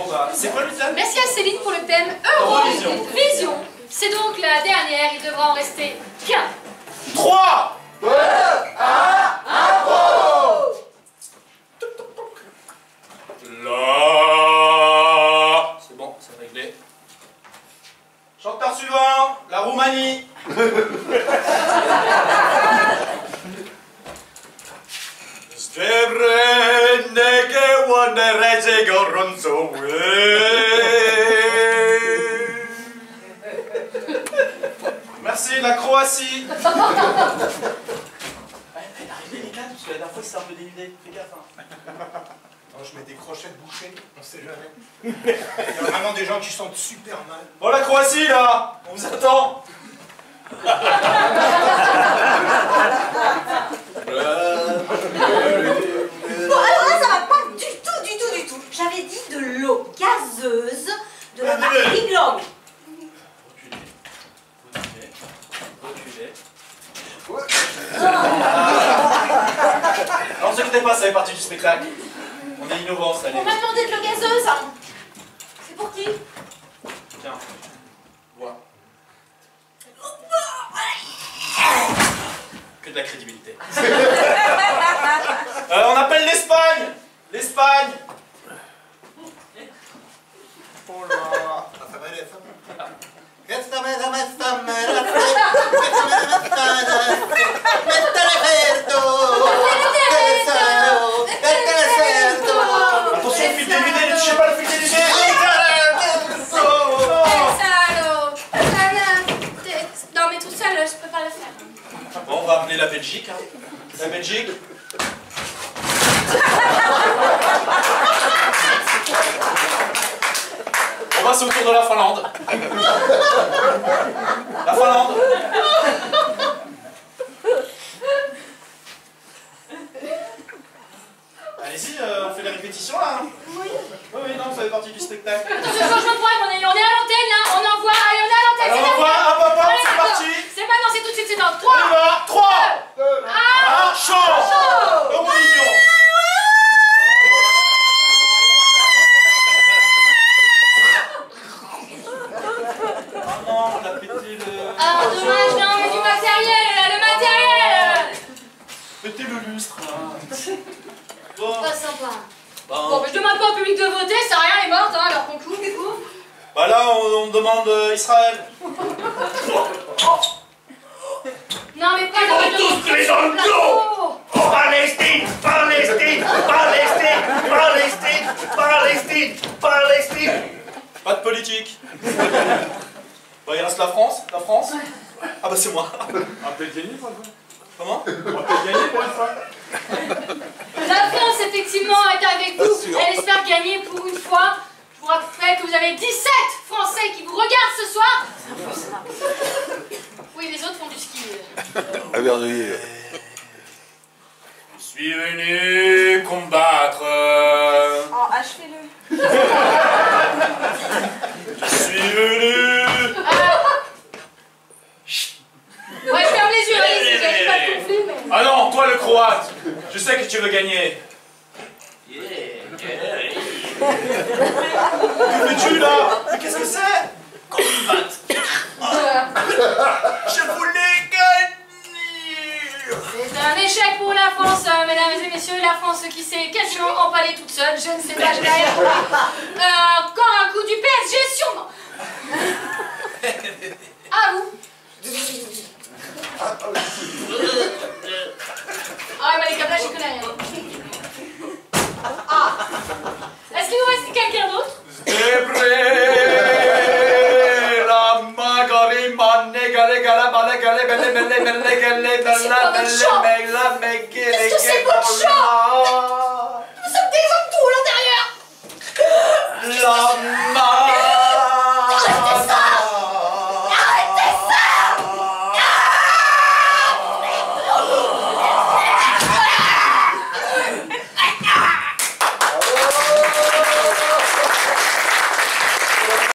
bah, c'est quoi le thème? Merci à Céline pour le thème Eurovision. C'est donc la dernière, il devra en rester qu'un. 3, 2, 1, impro! Là. C'est bon, c'est réglé. Chanteur suivant, la Roumanie. Merci, la Croatie. Arrêtez les gars, parce que la dernière fois c'était un peu dénudé. Fais gaffe. Non, je mets des crochettes bouchées, on sait jamais. Il y a vraiment des gens qui sentent super mal. Bon, la Croatie là, on vous attend. Bon, alors là, ça va pas du tout. J'avais dit de l'eau gazeuse de la marque Inglang. Reculez. Alors, ne vous inquiétez pas, ça fait partie du spectacle. On est innovant, ça allait. On m'a demandé de l'eau gazeuse. C'est pour qui? Tiens, vois. Que de la crédibilité. On appelle l'Espagne. L'Espagne. Oh là. Attention, le fil dénudé, ne touchez pas le fil dénudé. Non mais tout seul, je peux pas le faire. Bon, on va appeler la Belgique. Hein. La Belgique. On passe au tour de la Finlande. La Finlande. Allez-y, on fait la répétition là. Hein. Oui. Oui, non, ça fait partie du spectacle. Attention, changement de programme, on est à l'antenne là, on envoie, allez, on est à l'antenne. Alors on envoie, hop, Allez, c'est d'accord. parti. C'est maintenant, c'est tout de suite, c'est dans On 3, y va. 3, 2, 1, chaud. Eurovision. Oh non, on a pété le... Ah, dommage, non, mais du matériel, là, le matériel. Pété le lustre, là. Bon. Pas sympa. Bon, Bon, mais je demande pas au public de voter, ça rien, elle est morte, hein, alors qu'on coupe, du coup. bah là, on demande Israël. Non, mais pas de tous les dans le dos. Palestine, Palestine, Palestine, Palestine, Palestine, Palestine. Pas de politique. Bah, il reste la France. La France. Ah bah c'est moi. On va peut-être gagner pour une fois. Comment? On va peut-être gagner pour une fois. La France, effectivement, est avec vous. Elle espère gagner pour une fois. Je vous rappelle que vous avez 17 Français qui vous regardent ce soir. Oui, les autres font du ski. À Verdelier. Je suis venu combattre. Oh, achevez-le. Je suis venu. Ouais, ferme les yeux, allez, j'ai pas de conflit, mais... Ah non, toi le croate. Je sais que tu veux gagner. Que fais-tu là? Mais qu'est-ce que c'est? Combattre. Je voulais gagner. C'est un échec pour la France, mesdames et messieurs. La France qui s'est quasiment empalée toute seule. Je ne sais pas, je vais rien. Encore un coup du PSG, sûrement. À vous. Ah, mais les câblages, je connais rien. Ah. Est-ce qu'il vous reste quelqu'un d'autre? Qu'est-ce que c'est votre chant? Nous sommes des hommes tout à l'intérieur.